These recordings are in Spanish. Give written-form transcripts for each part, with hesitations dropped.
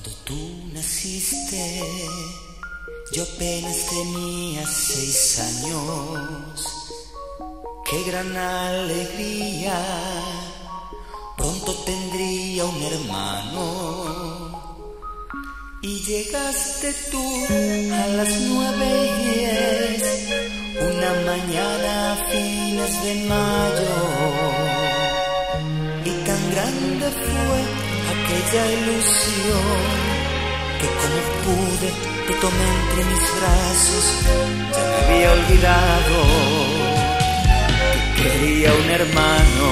Cuando tú naciste, yo apenas tenía 6 años. Qué gran alegría, pronto tendría un hermano. Y llegaste tú a las 9:10, una mañana a fines de mayo. Y tan grande fue aquella ilusión que como pude te tomé entre mis brazos. Ya me había olvidado que quería un hermano.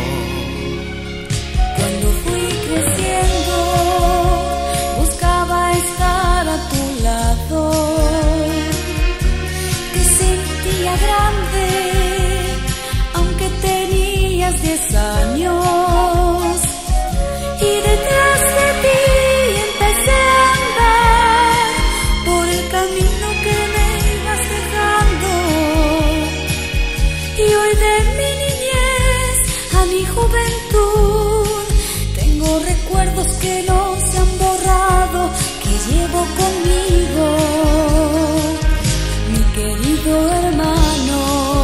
Cuando fui creciendo buscaba estar a tu lado. Te sentía grande aunque tenías 10 años. Y detrás de ti empecé a andar por el camino que me ibas dejando. Y hoy de mi niñez a mi juventud tengo recuerdos que no se han borrado, que llevo conmigo, mi querido hermano.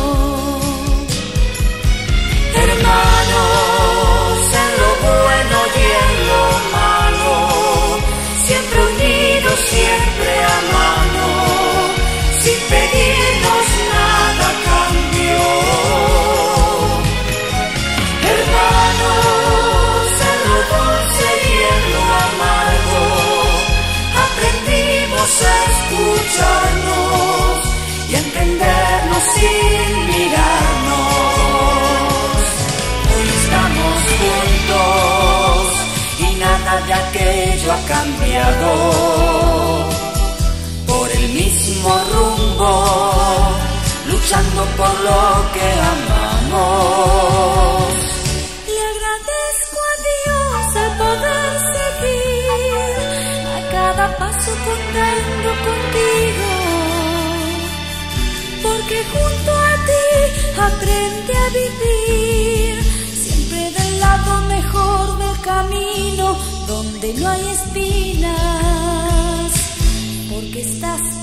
Hermanos, en lo bueno y en lo malo, siempre unidos, siempre a mano, sin pedirnos nada a cambio. Hermanos, en lo dulce y en lo amargo, aprendimos a escucharnos y a entendernos sin mirarnos. Hoy estamos juntos y nada de aquello ha cambiado. Por el mismo rumbo, luchando por lo que amamos. Le agradezco a Dios el poder seguir a cada paso contando contigo, porque junto a ti aprendí a vivir, siempre del lado mejor del camino, donde no hay espinas, porque estás